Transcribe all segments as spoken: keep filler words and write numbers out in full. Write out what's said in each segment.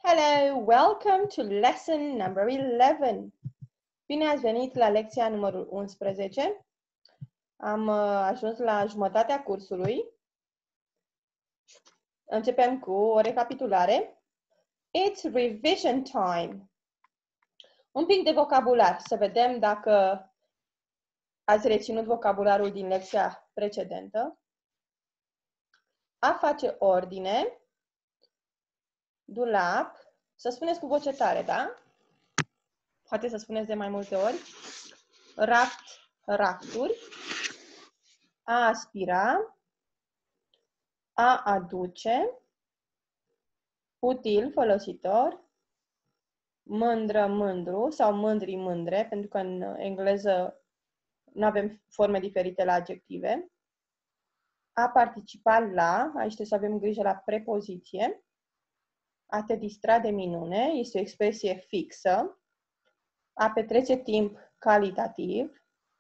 Hello, welcome to lesson number eleven. Bine ați venit la lecția numărul unsprezece. Am uh, ajuns la jumătatea cursului. Începem cu o recapitulare. It's revision time. Un pic de vocabular, să vedem dacă ați reținut vocabularul din lecția precedentă. A face ordine. Dulap. Să spuneți cu voce tare, da? Poate să spuneți de mai multe ori. Raft, rafturi. A aspira. A aduce. Util, folositor. Mândră, mândru sau mândri, mândre, pentru că în engleză nu avem forme diferite la adjective. A participa la, aici trebuie să avem grijă la prepoziție. A te distra de minune, este o expresie fixă. A petrece timp calitativ,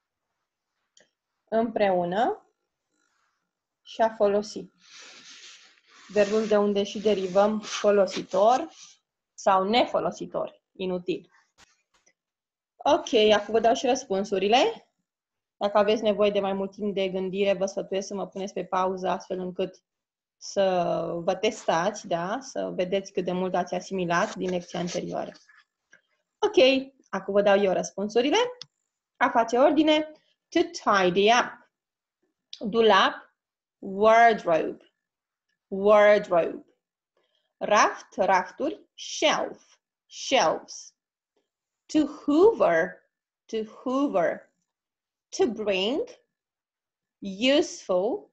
împreună și a folosi. Verbul de unde și derivăm folositor sau nefolositor, inutil. Ok, acum vă dau și răspunsurile. Dacă aveți nevoie de mai mult timp de gândire, vă sfătuiesc să mă puneți pe pauză astfel încât să vă testați, da? Să vedeți cât de mult ați asimilat din lecția anterioară. Ok, acum vă dau eu răspunsurile. A face ordine. To tidy up. Dulap, wardrobe. Wardrobe. Raft, rafturi, shelf. Shelves. To hoover. To hoover. To bring. Useful.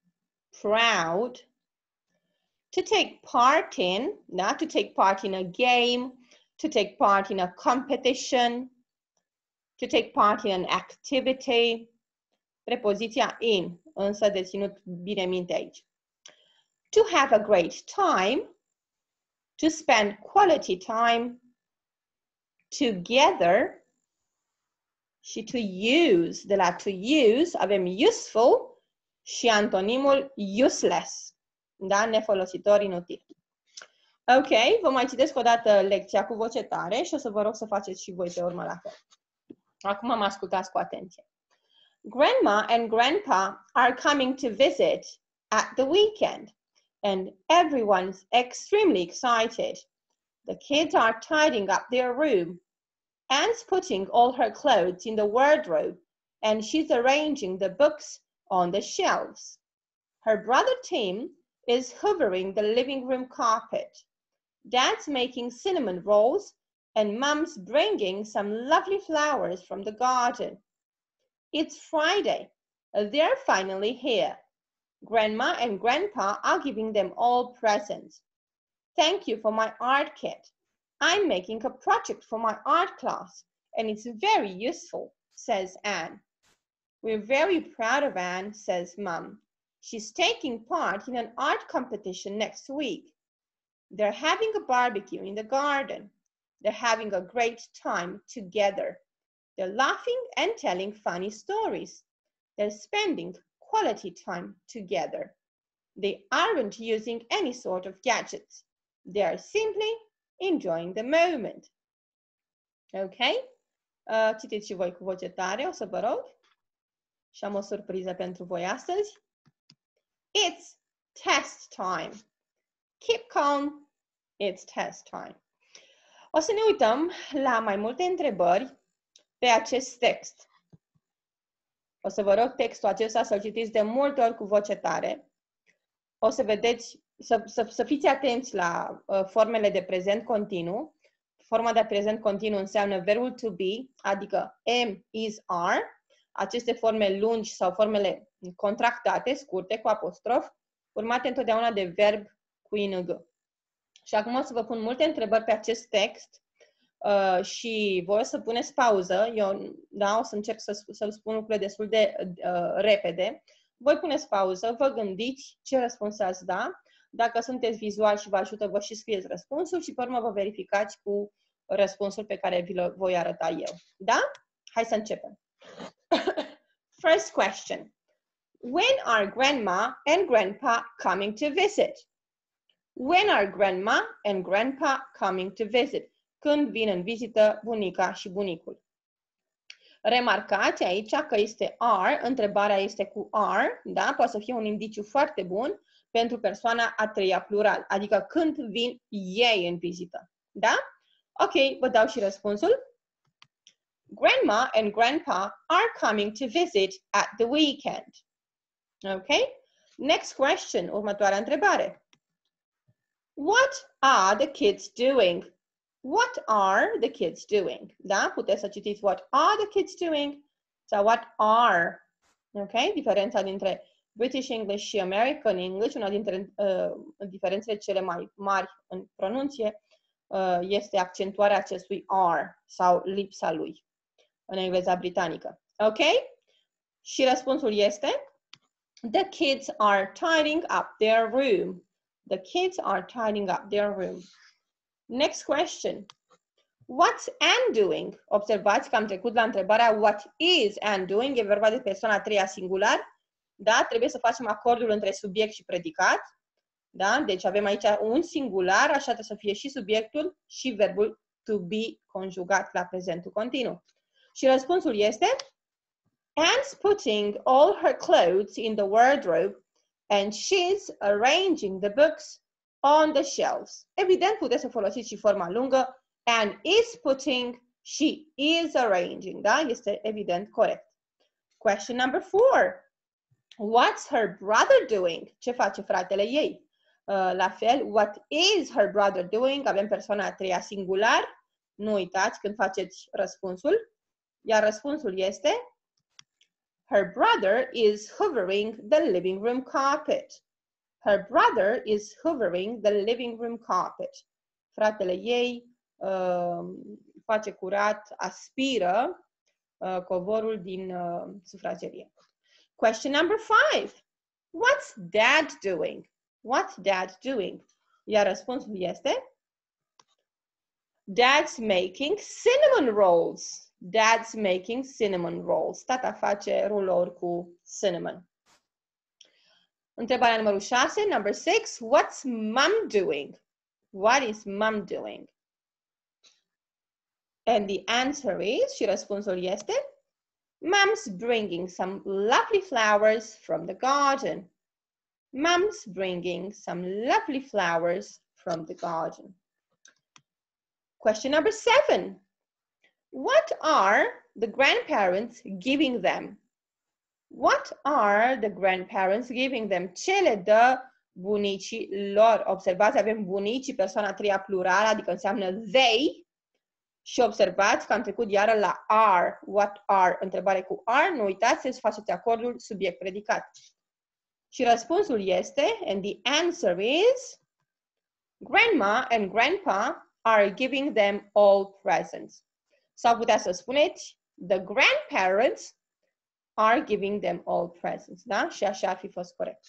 Proud. To take part in, not to take part in a game, to take part in a competition, to take part in an activity. Prepoziția in, însă de ținut bine minte aici. To have a great time, to spend quality time together și to use. De la to use avem useful și antonimul useless. Da? Nefolositor, inutil. Ok, vă mai citesc o dată lecția cu voce tare și o să vă rog să faceți și voi pe urmă la fel. Acum mă ascultați cu atenție. Grandma and Grandpa are coming to visit at the weekend and everyone's extremely excited. The kids are tidying up their room. Anne's putting all her clothes in the wardrobe and she's arranging the books on the shelves. Her brother Tim is hoovering the living room carpet. Dad's making cinnamon rolls and Mum's bringing some lovely flowers from the garden. It's Friday. They're finally here. Grandma and Grandpa are giving them all presents. Thank you for my art kit. I'm making a project for my art class and it's very useful, says Anne. We're very proud of Anne, says Mum. She's taking part in an art competition next week. They're having a barbecue in the garden. They're having a great time together. They're laughing and telling funny stories. They're spending quality time together. They aren't using any sort of gadgets. They are simply enjoying the moment. Ok? Uh, citiți și voi cu voce tare, o să vă rog. Și am o surpriză pentru voi astăzi. It's test time. Keep calm. It's test time. O să ne uităm la mai multe întrebări pe acest text. O să vă rog textul acesta să-l citiți de multe ori cu voce tare. O să vedeți, să, să, să fiți atenți la uh, formele de prezent continuu. Forma de prezent continuu înseamnă verbul to be, adică am, is, are. Aceste forme lungi sau formele contractate, scurte, cu apostrof, urmate întotdeauna de verb cu ing. Și acum o să vă pun multe întrebări pe acest text uh, și voi o să puneți pauză. Eu da, o să încerc să, să spun lucrurile destul de uh, repede. Voi puneți pauză, vă gândiți ce răspuns ați da. Dacă sunteți vizuali și vă ajută, vă și scrieți răspunsul și pe urmă vă verificați cu răspunsul pe care vi-l voi arăta eu. Da? Hai să începem. First question. When are Grandma and Grandpa coming to visit? When are grandma and grandpa coming to visit? Când vin în vizită bunica și bunicul. Remarcați aici că este are, întrebarea este cu are, da? Poate să fie un indiciu foarte bun pentru persoana a treia plural, adică când vin ei în vizită, da? Ok, vă dau și răspunsul. Grandma and grandpa are coming to visit at the weekend. Ok? Next question, următoarea întrebare. What are the kids doing? What are the kids doing? Da? Puteți să citiți what are the kids doing sau what are. Ok? Diferența dintre British English și American English, una dintre uh, diferențele cele mai mari în pronunție, uh, este accentuarea acestui are sau lipsa lui în engleza britanică. Ok? Și răspunsul este the kids are tidying up their room. The kids are tidying up their room. Next question. What's Anne doing? Observați că am trecut la întrebarea what is Anne doing? E vorba de persoana a treia singular. Da? Trebuie să facem acordul între subiect și predicat. Da? Deci avem aici un singular, așa trebuie să fie și subiectul și verbul to be conjugat la prezentul continuu. Și răspunsul este Anne's putting all her clothes in the wardrobe and she's arranging the books on the shelves. Evident, puteți să folosiți și forma lungă. Anne is putting, she is arranging. Da? Este evident corect. Question number four. What's her brother doing? Ce face fratele ei? Uh, la fel, what is her brother doing? Avem persoana a treia singular. Nu uitați când faceți răspunsul. Iar răspunsul este her brother is hoovering the living room carpet. Her brother is hoovering the living room carpet. Fratele ei uh, face curat, aspiră uh, covorul din uh, sufragerie. Question number five. What's dad doing? What's dad doing? Iar răspunsul este Dad's making cinnamon rolls. Dad's making cinnamon rolls. Tata face rulouri cu cinnamon. Întrebarea numărul șase, number six. What's mom doing? What is mom doing? And the answer is, și răspunsul este, Mom's bringing some lovely flowers from the garden. Mom's bringing some lovely flowers from the garden. Question number seven. What are the grandparents giving them? What are the grandparents giving them? Ce le dă bunicii lor? Observați, avem bunicii, persoana a treia plural, adică înseamnă they. Și observați că am trecut iară la are. What are? Întrebare cu are. Nu uitați să faceți acordul subiect-predicat. Și răspunsul este, and the answer is, Grandma and Grandpa are giving them all presents. Sau putea să spuneți, the grandparents are giving them all presents. Da? Și așa ar fi fost corect.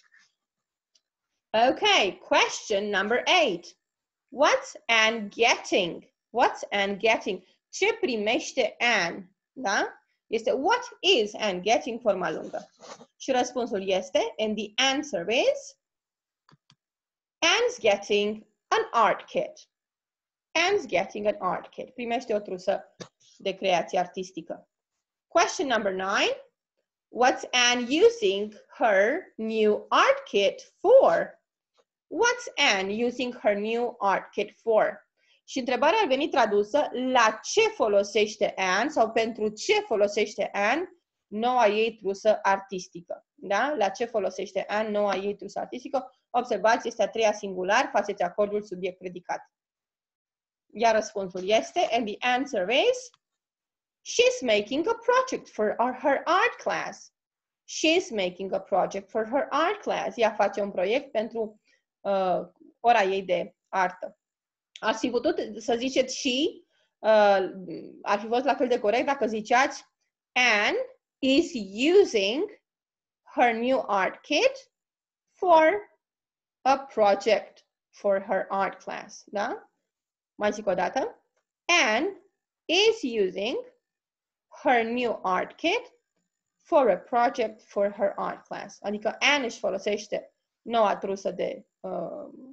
Okay, question number eight. What's Anne getting? What's Anne getting? Ce primește Anne? Da? Este what is Anne getting, forma lungă. Și răspunsul este, and the answer is, Anne's getting an art kit. Anne's getting an art kit. Primește o trusă de creație artistică. Question number nine. What's Anne using her new art kit for? What's Anne using her new art kit for? Și întrebarea ar veni tradusă, la ce folosește Anne sau pentru ce folosește Anne noua ei trusă artistică. Da? La ce folosește Anne noua ei trusă artistică? Observați, este a treia singular, faceți acordul subiect-predicat. Iar răspunsul este, and the answer is, she's making a project for her art class. She's making a project for her art class. Ea face un proiect pentru uh, ora ei de artă. Ați fi putut să ziceți și, uh, ar fi fost la fel de corect dacă ziceați Anne is using her new art kit for a project for her art class. Da? Mai zic o dată. Anne is using her new art kit for a project for her art class. Adică Anne își folosește noua trusă de uh,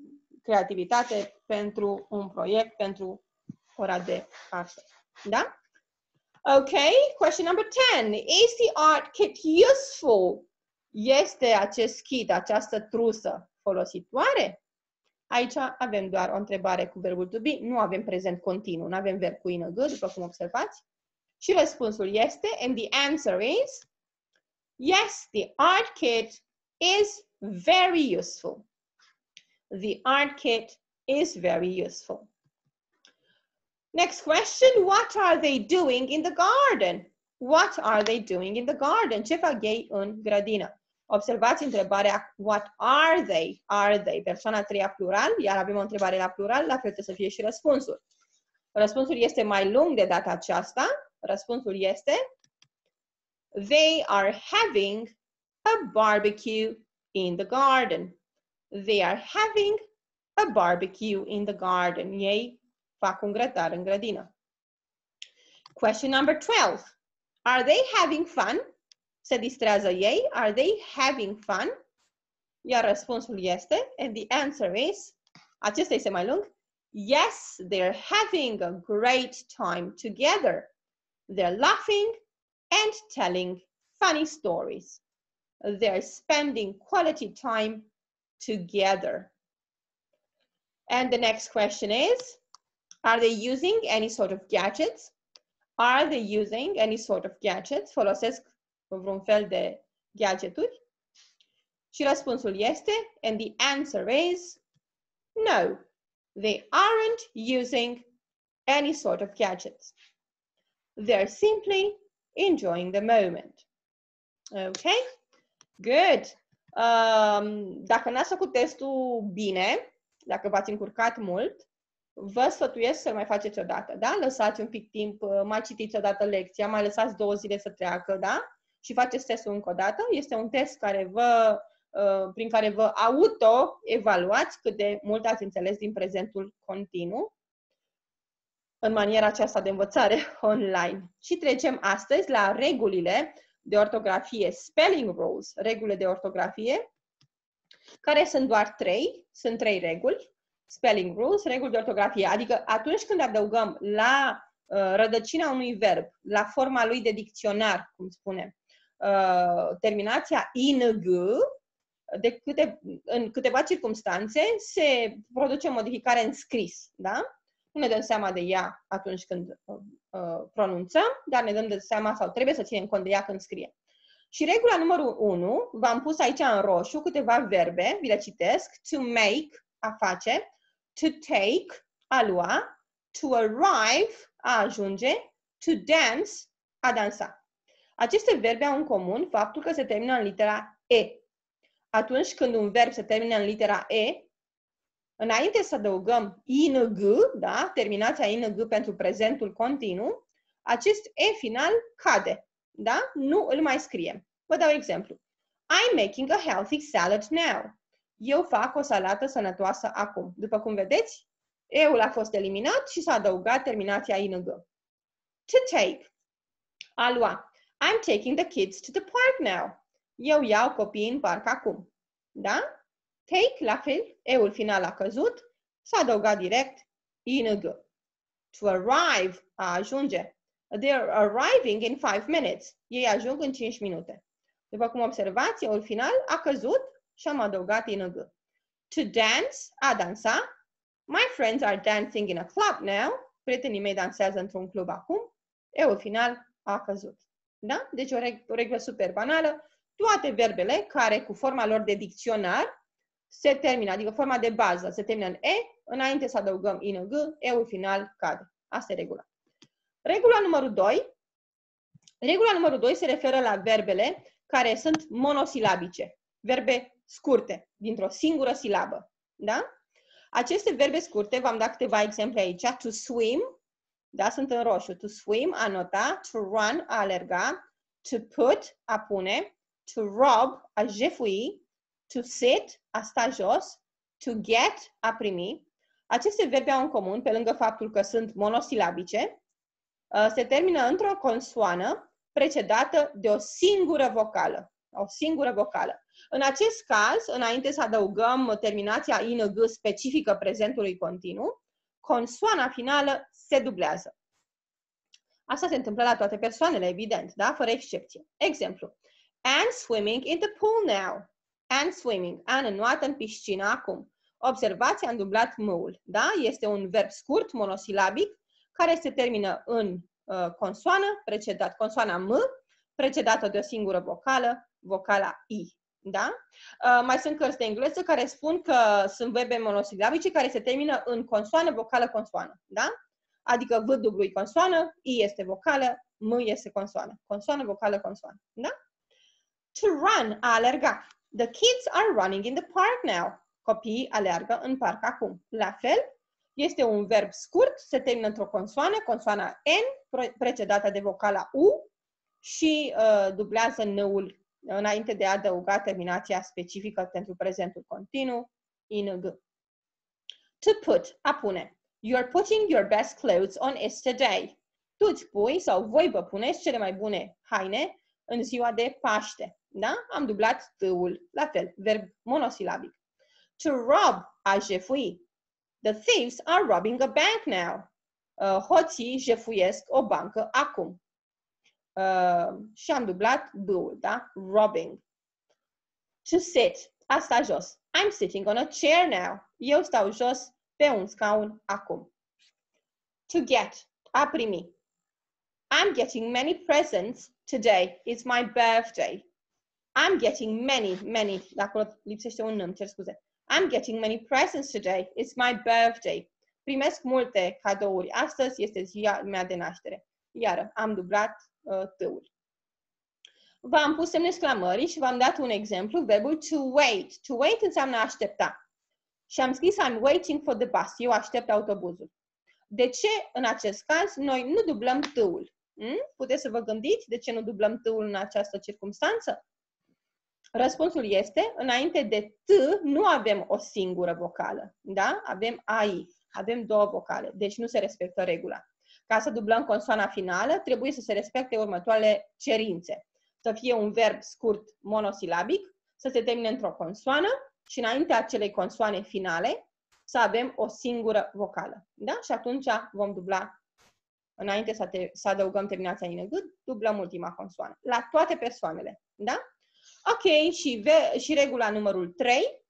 creativitate pentru un proiect, pentru ora de astăzi. Da? Okay, question number ten. Is the art kit useful? Este acest kit, această trusă, folositoare? Aici avem doar o întrebare cu verbul to be, nu avem prezent continuu, nu avem verb cu ing, după cum observați. Și răspunsul este, and the answer is, yes, the art kit is very useful. The art kit is very useful. Next question, what are they doing in the garden? What are they doing in the garden? Ce fac ei în grădină? Observați întrebarea what are they? Are they? Persoana a treia plural, iar avem o întrebare la plural, la fel trebuie să fie și răspunsul. Răspunsul este mai lung de data aceasta. Răspunsul este they are having a barbecue in the garden. They are having a barbecue in the garden. Ei fac un grătar în grădină. Question number twelve. Are they having fun? Se distrează ei? Are they having fun? Iar răspunsul este, and the answer is, acesta este mai lung, yes, they're having a great time together. They're laughing and telling funny stories. They're spending quality time together. And the next question is, are they using any sort of gadgets? Are they using any sort of gadgets? Folosesc vreun fel de gadgeturi? Și răspunsul este, and the answer is, no, they aren't using any sort of gadgets. They're simply enjoying the moment. Okay? Good. Um, dacă n-ați făcut testul bine, dacă v-ați încurcat mult, vă sfătuiesc să mai faceți o dată, da? Lăsați un pic timp, mai citiți o dată lecția, mai lăsați două zile să treacă, da? Și faceți testul încă o dată. Este un test care vă, prin care vă auto-evaluați cât de mult ați înțeles din prezentul continuu în maniera aceasta de învățare online. Și trecem astăzi la regulile de ortografie, spelling rules, regulile de ortografie, care sunt doar trei, sunt trei reguli, spelling rules, reguli de ortografie, adică atunci când adăugăm la uh, rădăcina unui verb, la forma lui de dicționar, cum spunem, uh, terminația ing, de câte, în câteva circunstanțe se produce o modificare în scris, da? Nu ne dăm seama de ea atunci când uh, uh, pronunțăm, dar ne dăm de seama sau trebuie să ținem cont de ea când scriem. Și regula numărul unu, v-am pus aici în roșu câteva verbe, vi le citesc, to make, a face, to take, a lua, to arrive, a ajunge, to dance, a dansa. Aceste verbe au în comun faptul că se termină în litera E. Atunci când un verb se termină în litera E, înainte să adăugăm ing, da, terminația ing pentru prezentul continuu, acest E final cade, da? Nu îl mai scriem. Vă dau exemplu. I'm making a healthy salad now. Eu fac o salată sănătoasă acum. După cum vedeți, E-ul a fost eliminat și s-a adăugat terminația ing. To take. A lua. I'm taking the kids to the park now. Eu iau copiii în parc acum. Da? Take, la fel, E-ul final a căzut, s-a adăugat direct ing. To arrive, a ajunge. They're arriving in five minutes. Ei ajung în cinci minute. După cum observați, E-ul final a căzut și am adăugat ing. To dance, a dansa. My friends are dancing in a club now. Prietenii mei dansează într-un club acum. E-ul final a căzut. Da? Deci o, reg o reglă super banală. Toate verbele care cu forma lor de dicționar se termină, adică forma de bază se termină în E, înainte să adăugăm ing, E-ul final cade. Asta e regula. Regula numărul doi. Regula numărul doi se referă la verbele care sunt monosilabice. Verbe scurte, dintr-o singură silabă. Da? Aceste verbe scurte, v-am dat câteva exemple aici. To swim, da, sunt în roșu. To swim, a nota. To run, a alerga. To put, a pune. To rob, a jefui. To sit, a sta jos. To get, a primi. Aceste verbe au în comun, pe lângă faptul că sunt monosilabice, se termină într-o consoană precedată de o singură vocală. o singură vocală. În acest caz, înainte să adăugăm terminația ing specifică prezentului continuu, consoana finală se dublează. Asta se întâmplă la toate persoanele, evident, da? Fără excepție. Exemplu. Anne swimming in the pool now. Anne swimming. Anne înnoată în piscină acum. Observați, am dublat m-ul, da? Este un verb scurt, monosilabic, care se termină în uh, consoană, precedat, consoana m, precedată de o singură vocală, vocala I. Da? Uh, mai sunt cărți de engleză care spun că sunt verbe monosilabice care se termină în consoană, vocală, consoană. Da? Adică V dublu e consoană, I este vocală, M este consoană. Consoană, vocală, consoană. Da? To run, a alerga. The kids are running in the park now. Copiii alergă în parc acum. La fel, este un verb scurt, se termină într-o consoană, consoana N, precedată de vocala U și uh, dublează N-ul înainte de a adăuga terminația specifică pentru prezentul continuu, ing. To put, a pune. You are putting your best clothes on Easter Day. Tu îți pui sau voi vă puneți cele mai bune haine în ziua de Paște. Da? Am dublat t-ul. La fel, verb monosilabic. To rob, a jefui. The thieves are robbing a bank now. Uh, hoții jefuiesc o bancă acum. Uh, și am dublat b-ul, da? Robbing. To sit, a sta jos. I'm sitting on a chair now. Eu stau jos pe un scaun acum. To get, a primi. I'm getting many presents today. It's my birthday. I'm getting many, many. De acolo lipsește un n, îmi cer scuze. I'm getting many presents today. It's my birthday. Primesc multe cadouri. Astăzi este ziua mea de naștere. Iar am dublat uh, t-ul. V-am pus semne exclamării și v-am dat un exemplu, verbul to wait. To wait înseamnă a aștepta. Și am scris I'm waiting for the bus. Eu aștept autobuzul. De ce în acest caz noi nu dublăm t-ul? Hmm? Puteți să vă gândiți de ce nu dublăm t-ul în această circumstanță? Răspunsul este, înainte de T nu avem o singură vocală, da? Avem A I, avem două vocale, deci nu se respectă regula. Ca să dublăm consoana finală, trebuie să se respecte următoarele cerințe. Să fie un verb scurt monosilabic, să se termine într-o consoană și înaintea acelei consoane finale să avem o singură vocală, da? Și atunci vom dubla, înainte să, te, să adăugăm terminația ing, dublăm ultima consoană, la toate persoanele, da? Ok, și, ve și regula numărul trei.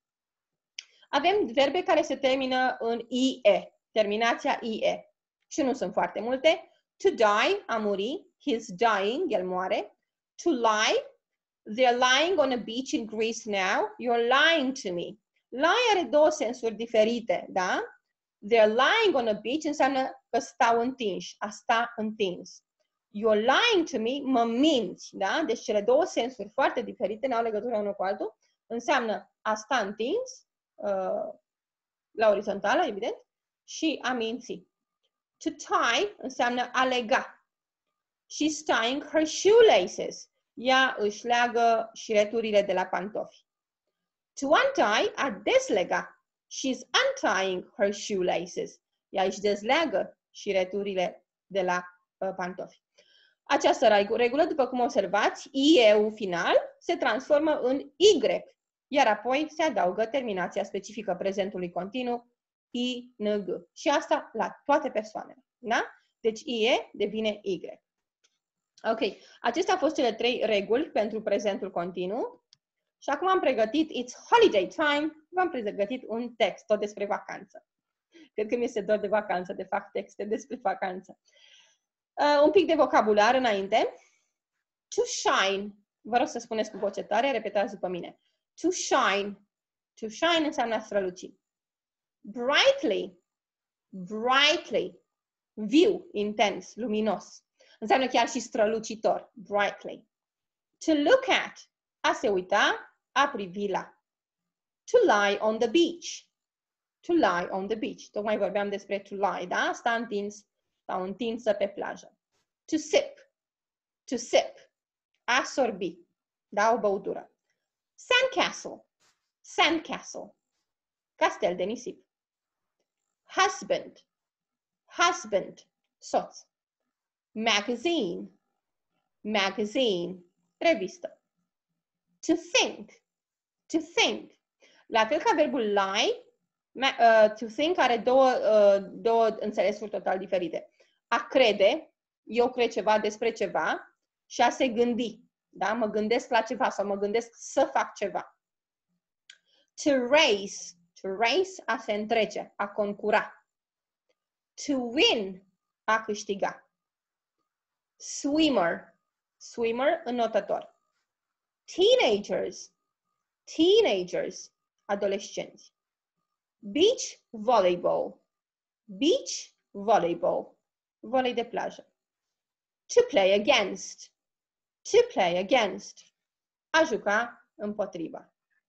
Avem verbe care se termină în I E, terminația I E. Și nu sunt foarte multe. To die, a muri. He's dying, el moare. To lie, they're lying on a beach in Greece now. You're lying to me. Lie are două sensuri diferite, da? They're lying on a beach înseamnă că stau întinși, a sta întins. You're lying to me, mă minți, da? Deci cele două sensuri foarte diferite, n-au legătură unul cu altul, înseamnă a sta întins, uh, la orizontală, evident, și a minți. To tie înseamnă a lega. She's tying her shoelaces. Ea își leagă șireturile de la pantofi. To untie, a deslega. She's untying her shoelaces. Ea își dezleagă șireturile de la uh, pantofi. Această regulă, după cum observați, I E-ul final se transformă în Y, iar apoi se adaugă terminația specifică prezentului continuu, I N G. Și asta la toate persoanele. Da? Deci I E devine Y. Ok. Acestea au fost cele trei reguli pentru prezentul continuu. Și acum am pregătit It's Holiday Time. V-am pregătit un text tot despre vacanță. Cred că mi este doar de vacanță, de fapt texte despre vacanță. Uh, un pic de vocabular înainte. To shine. Vă rog să spuneți cu voce tare, repetați după mine. To shine. To shine înseamnă a străluci. Brightly. Brightly. Viu, intens, luminos. Înseamnă chiar și strălucitor. Brightly. To look at. A se uita, a privi la. To lie on the beach. To lie on the beach. Tocmai vorbeam despre to lie, da? Sta întins sau întinsă pe plajă. To sip. To sip. A sorbi. Da, o băutură. Sandcastle. Sandcastle. Castel de nisip. Husband. Husband. Soț. Magazine. Magazine. Revistă. To think. To think. La fel ca verbul lie, uh, to think are două, uh, două înțelesuri total diferite. A crede, eu cred ceva despre ceva, și a se gândi. Da? Mă gândesc la ceva sau mă gândesc să fac ceva. To race. To race, a se întrece, a concura. To win, a câștiga. Swimmer. Swimmer, înnotător. Teenagers. Teenagers, adolescenți. Beach volleyball. Beach volleyball. Volei de plajă. To play against. To play against. A juca împotriva.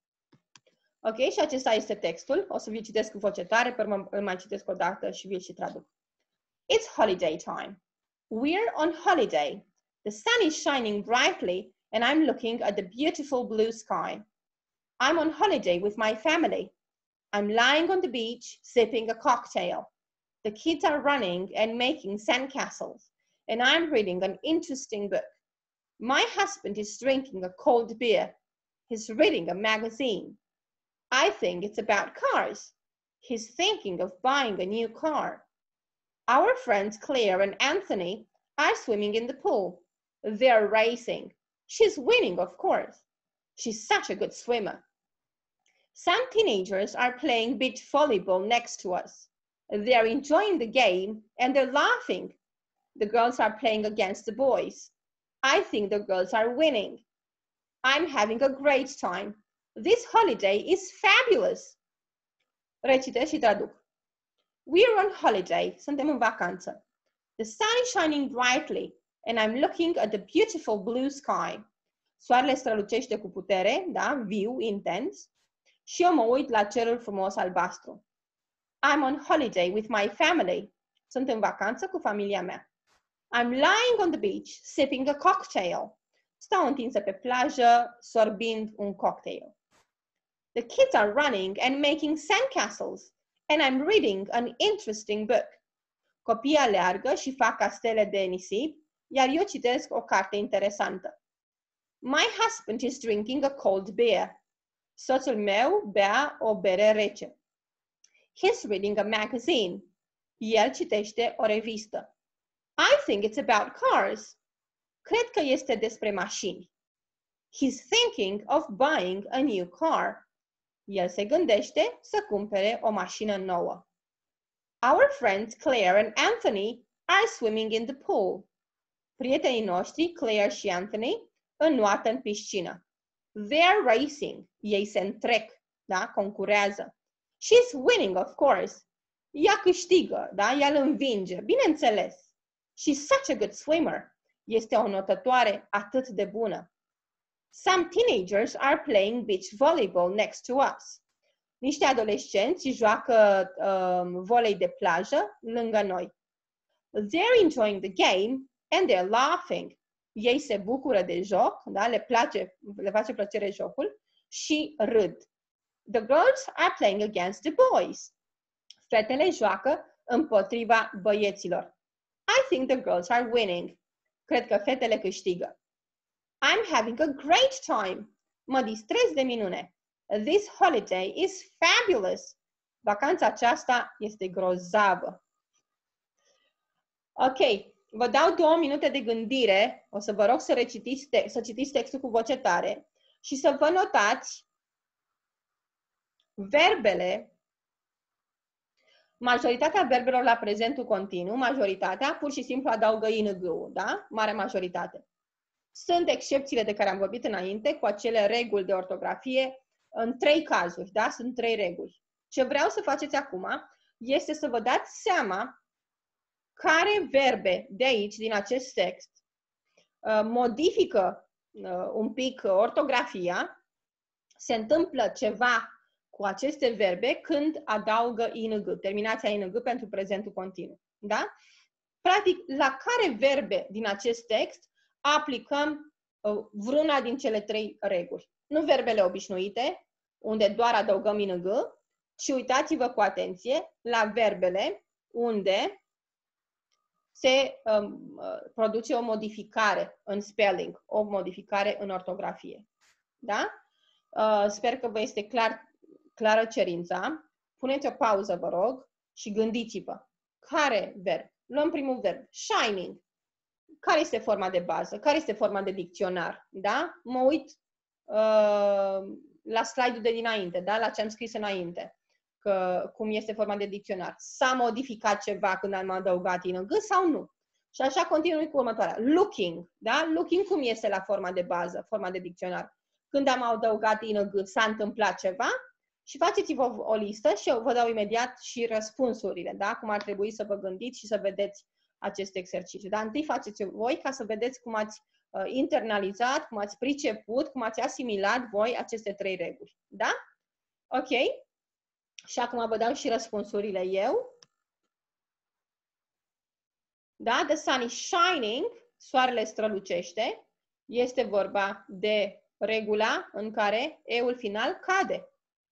Ok? Și acesta este textul. O să vi-l citesc cu voce tare, pe urmă îl mai citesc o dată și vi-l și traduc. It's holiday time. We're on holiday. The sun is shining brightly and I'm looking at the beautiful blue sky. I'm on holiday with my family. I'm lying on the beach, sipping a cocktail. The kids are running and making sandcastles, and I'm reading an interesting book. My husband is drinking a cold beer. He's reading a magazine. I think it's about cars. He's thinking of buying a new car. Our friends Claire and Anthony are swimming in the pool. They're racing. She's winning, of course. She's such a good swimmer. Some teenagers are playing beach volleyball next to us. They're enjoying the game and they're laughing. The girls are playing against the boys. I think the girls are winning. I'm having a great time. This holiday is fabulous. Recitesc și traduc. We're on holiday. Suntem în vacanță. The sun is shining brightly and I'm looking at the beautiful blue sky. Soarele strălucește cu putere, da, viu, intens. Și eu mă uit la cerul frumos albastru. I'm on holiday with my family. Sunt în vacanță cu familia mea. I'm lying on the beach, sipping a cocktail. Stau întinsă pe plajă, sorbind un cocktail. The kids are running and making sandcastles, and I'm reading an interesting book. Copiii aleargă și fac castele de nisip, iar eu citesc o carte interesantă. My husband is drinking a cold beer. Soțul meu bea o bere rece. He's reading a magazine. El citește o revistă. I think it's about cars. Cred că este despre mașini. He's thinking of buying a new car. El se gândește să cumpere o mașină nouă. Our friends Claire and Anthony are swimming in the pool. Prietenii noștri, Claire și Anthony, înnoată în piscină. They're racing. Ei se întrec, da? Concurează. She's winning, of course. Ea câștigă, da? Ea îl învinge, bineînțeles. She's such a good swimmer. Este o notătoare atât de bună. Some teenagers are playing beach volleyball next to us. Niște adolescenți joacă um, volei de plajă lângă noi. They're enjoying the game and they're laughing. Ei se bucură de joc, da? le, place, le face plăcere jocul și râd. The girls are playing against the boys. Fetele joacă împotriva băieților. I think the girls are winning. Cred că fetele câștigă. I'm having a great time. Mă distrez de minune. This holiday is fabulous. Vacanța aceasta este grozavă. Ok, vă dau două minute de gândire. O să vă rog să recitiți, te- să citiți textul cu voce tare și să vă notați verbele. Majoritatea verbelor la prezentul continuu, majoritatea, pur și simplu adaugă ing-ul, da? Mare majoritate. Sunt excepțiile de care am vorbit înainte, cu acele reguli de ortografie, în trei cazuri, da? Sunt trei reguli. Ce vreau să faceți acum este să vă dați seama care verbe de aici, din acest text, modifică un pic ortografia, se întâmplă ceva cu aceste verbe când adaugă ing, terminația ing pentru prezentul continuu. Da? Practic, la care verbe din acest text aplicăm vreuna din cele trei reguli? Nu verbele obișnuite, unde doar adăugăm ing, ci uitați-vă cu atenție la verbele unde se um, produce o modificare în spelling, o modificare în ortografie. Da? Uh, sper că vă este clar, clară cerința. Puneți o pauză, vă rog, și gândiți-vă. Care verb? Luăm primul verb. Shining. Care este forma de bază? Care este forma de dicționar? Da? Mă uit uh, la slide-ul de dinainte, da? La ce am scris înainte. Că, cum este forma de dicționar. S-a modificat ceva când am adăugat ing sau nu? Și așa continui cu următoarea. Looking. Da? Looking cum este la forma de bază, forma de dicționar. Când am adăugat ing, s-a întâmplat ceva? Și faceți-vă o listă și eu vă dau imediat și răspunsurile, da? Cum ar trebui să vă gândiți și să vedeți acest exercițiu. Dar întâi faceți voi ca să vedeți cum ați uh, internalizat, cum ați priceput, cum ați asimilat voi aceste trei reguli. Da? Ok? Și acum vă dau și răspunsurile eu. Da? The sun is shining. Soarele strălucește. Este vorba de regula în care e-ul final cade.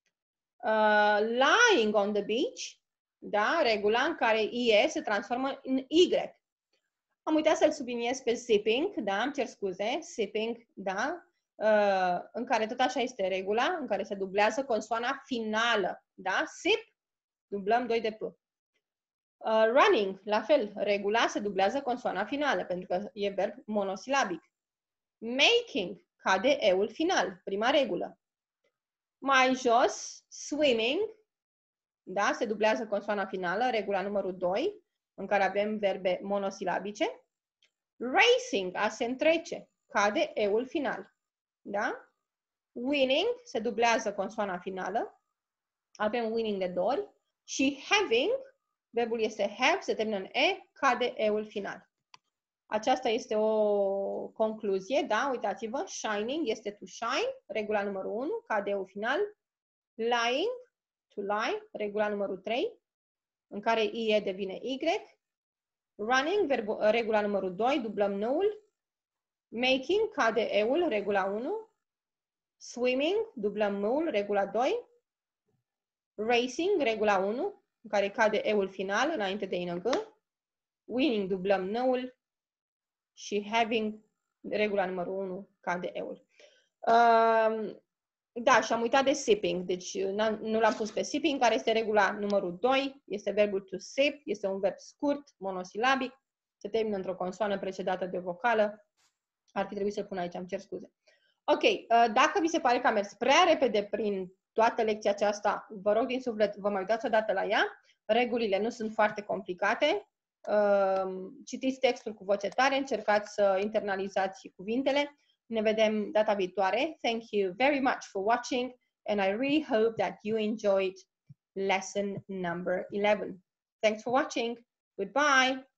Uh, lying on the beach, da? Regula în care I E se transformă în Y. Am uitat să-l subliniez pe sipping, da? Îmi cer scuze, sipping, da? Uh, în care tot așa este regula, în care se dublează consoana finală, da? Sip, dublăm doi de P. Uh, running, la fel, regula se dublează consoana finală, pentru că e verb monosilabic. Making, cade E-ul final, prima regulă. Mai jos, swimming, da, se dublează consoana finală, regula numărul doi, în care avem verbe monosilabice. Racing, a se întrece, cade E-ul final, da? Winning, se dublează consoana finală, avem winning de două ori. Și having, verbul este have, se termină în E, cade E-ul final. Aceasta este o concluzie, da? Uitați-vă, shining este to shine, regula numărul unu, cade E-ul final. Lying, to lie, regula numărul trei, în care I E devine Y. Running, verbu, regula numărul doi, dublăm nu-ul. Making, cade E-ul, regula unu. Swimming, dublăm nu-ul, regula doi. Racing, regula unu, în care cade E-ul final, înainte de ing. Winning, dublăm nu-ul. Și having, regula numărul unu, cade E-ul. Um, Da, și am uitat de sipping, deci nu l-am pus pe sipping, care este regula numărul doi, este verbul to sip, este un verb scurt, monosilabic, se termină într-o consoană precedată de o vocală. Ar fi trebuit să pun aici, îmi cer scuze. Ok, dacă vi se pare că am mers prea repede prin toată lecția aceasta, vă rog din suflet, vă mai uitați o dată la ea. Regulile nu sunt foarte complicate. Citiți textul cu voce tare, încercați să internalizați cuvintele. Ne vedem data viitoare. Thank you very much for watching and I really hope that you enjoyed lesson number eleven. Thanks for watching. Goodbye.